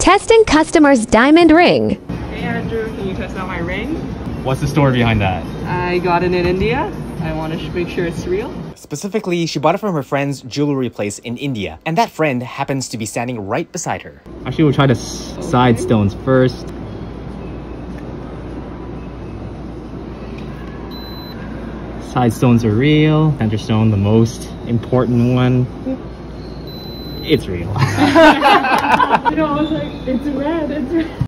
Testing customer's diamond ring. Hey Andrew, can you test out my ring? What's the story behind that? I got it in India. I want to make sure it's real. Specifically, she bought it from her friend's jewelry place in India, and that friend happens to be standing right beside her. Actually, we'll try the side stones first. Side stones are real. Center stone, the most important one. It's real. I was like, it's red, it's red.